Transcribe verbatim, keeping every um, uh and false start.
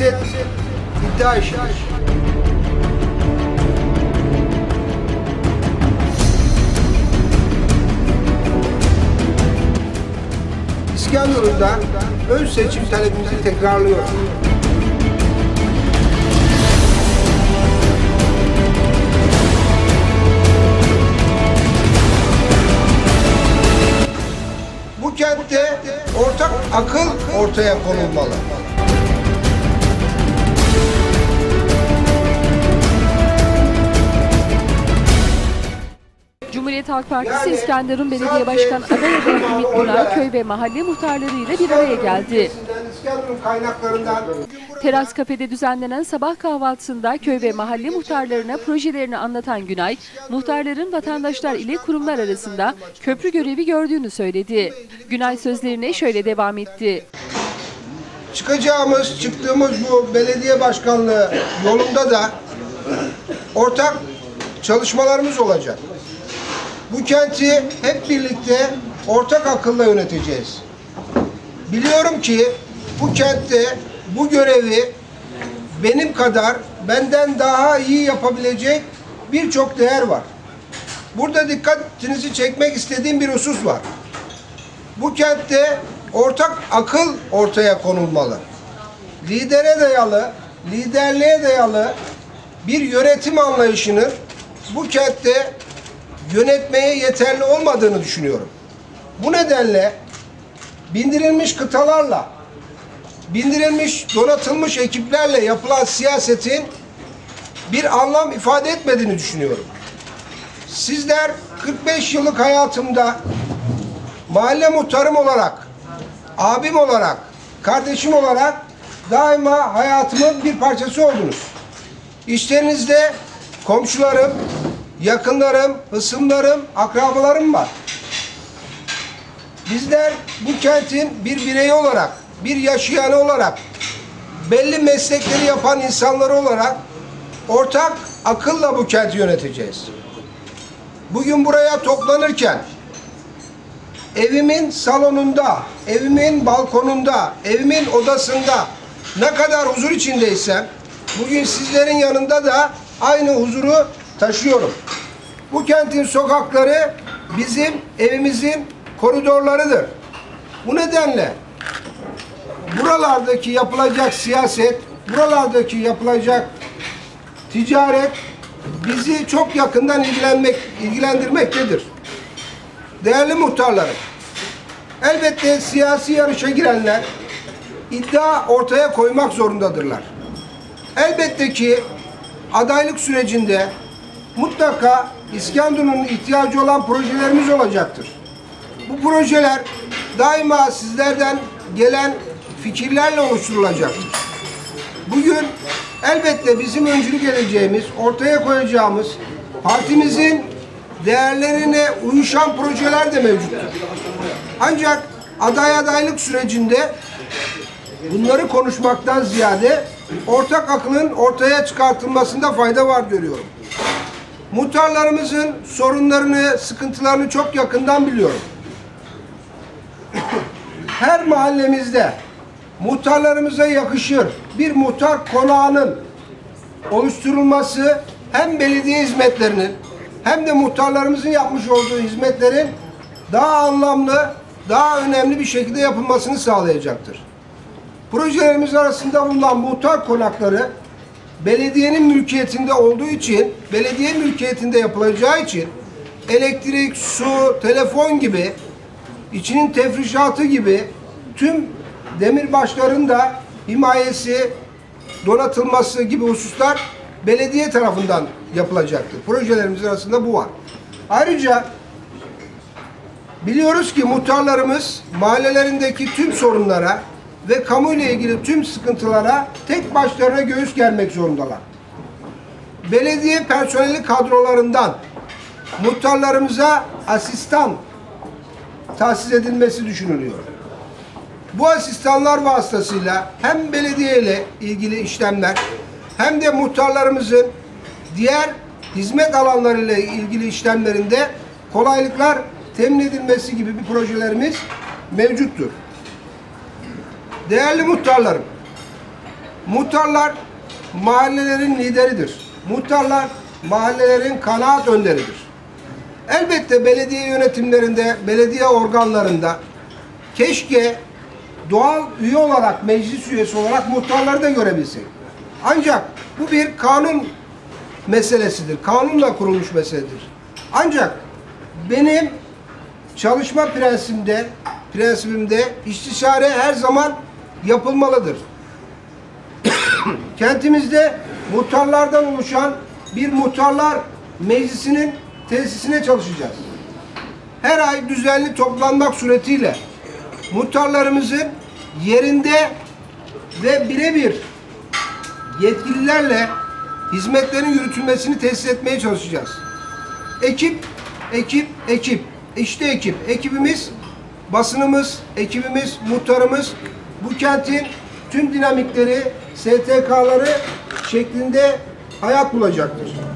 siyaset iddia işidir. İskenderun'da ön seçim talebimizi tekrarlıyoruz. Bu kentte ortak akıl ortaya konulmalı. Cumhuriyet Halk Partisi İskenderun Belediye Başkanı aday adayı Ümit Günay, köy ve mahalle muhtarlarıyla bir araya geldi. Teras Kafede düzenlenen sabah kahvaltısında köy ve mahalle muhtarlarına projelerini anlatan Günay, muhtarların vatandaşlar ile kurumlar arasında köprü görevi gördüğünü söyledi. Günay sözlerine şöyle devam etti. Çıkacağımız, çıktığımız bu belediye başkanlığı yolunda da ortak çalışmalarımız olacak. Bu kenti hep birlikte ortak akılla yöneteceğiz. Biliyorum ki bu kentte bu görevi benim kadar, benden daha iyi yapabilecek birçok değer var. Burada dikkatinizi çekmek istediğim bir husus var. Bu kentte ortak akıl ortaya konulmalı. Lidere dayalı, liderliğe dayalı bir yönetim anlayışının bu kentte yönetmeye yeterli olmadığını düşünüyorum. Bu nedenle bindirilmiş kıtalarla, bindirilmiş, donatılmış ekiplerle yapılan siyasetin bir anlam ifade etmediğini düşünüyorum. Sizler kırk beş yıllık hayatımda mahalle muhtarım olarak, abim olarak, kardeşim olarak daima hayatımın bir parçası oldunuz. İşlerinizde komşularım, yakınlarım, hısımlarım, akrabalarım var. Bizler bu kentin bir bireyi olarak, bir yaşayanı olarak, belli meslekleri yapan insanları olarak ortak akılla bu kenti yöneteceğiz. Bugün buraya toplanırken evimin salonunda, evimin balkonunda, evimin odasında ne kadar huzur içindeysem bugün sizlerin yanında da aynı huzuru taşıyorum. Bu kentin sokakları bizim evimizin koridorlarıdır. Bu nedenle buralardaki yapılacak siyaset, buralardaki yapılacak ticaret bizi çok yakından ilgilenmek, ilgilendirmektedir. Değerli muhtarlarım, elbette siyasi yarışa girenler iddia ortaya koymak zorundadırlar. Elbette ki adaylık sürecinde mutlaka İskenderun'un ihtiyacı olan projelerimiz olacaktır. Bu projeler daima sizlerden gelen fikirlerle oluşturulacaktır. Bugün elbette bizim öncülük edeceğimiz, ortaya koyacağımız partimizin değerlerine uyuşan projeler de mevcuttur. Ancak aday adaylık sürecinde bunları konuşmaktan ziyade ortak akılın ortaya çıkartılmasında fayda var görüyorum. Muhtarlarımızın sorunlarını, sıkıntılarını çok yakından biliyorum. Her mahallemizde muhtarlarımıza yakışır bir muhtar konağının oluşturulması hem belediye hizmetlerinin hem de muhtarlarımızın yapmış olduğu hizmetlerin daha anlamlı, daha önemli bir şekilde yapılmasını sağlayacaktır. Projelerimiz arasında bulunan muhtar konakları belediyenin mülkiyetinde olduğu için, belediye mülkiyetinde yapılacağı için elektrik, su, telefon gibi, içinin tefrişatı gibi tüm demirbaşların da himayesi, donatılması gibi hususlar belediye tarafından yapılacaktır. Projelerimiz arasında bu var. Ayrıca biliyoruz ki muhtarlarımız mahallelerindeki tüm sorunlara ve kamuyla ilgili tüm sıkıntılara tek başlarına göğüs germek zorundalar. Belediye personeli kadrolarından muhtarlarımıza asistan tahsis edilmesi düşünülüyor. Bu asistanlar vasıtasıyla hem belediye ile ilgili işlemler hem de muhtarlarımızın diğer hizmet alanlarıyla ilgili işlemlerinde kolaylıklar temin edilmesi gibi bir projelerimiz mevcuttur. Değerli muhtarlarım, Muhtarlar mahallelerin lideridir. Muhtarlar mahallelerin kanaat önderidir. Elbette belediye yönetimlerinde, belediye organlarında keşke doğal üye olarak, meclis üyesi olarak muhtarları da görebilsek. Ancak bu bir kanun meselesidir. Kanunla kurulmuş meseledir. Ancak benim çalışma prensibimde, prensibimde istişare her zaman yapılmalıdır. Kentimizde muhtarlardan oluşan bir muhtarlar meclisinin tesisine çalışacağız. Her ay düzenli toplanmak suretiyle muhtarlarımızın yerinde ve birebir yetkililerle hizmetlerin yürütülmesini tesis etmeye çalışacağız. Ekip, ekip, ekip. İşte ekip. Ekibimiz, basınımız, ekibimiz, muhtarımız bu kentin tüm dinamikleri, S T K'ları şeklinde hayat bulacaktır.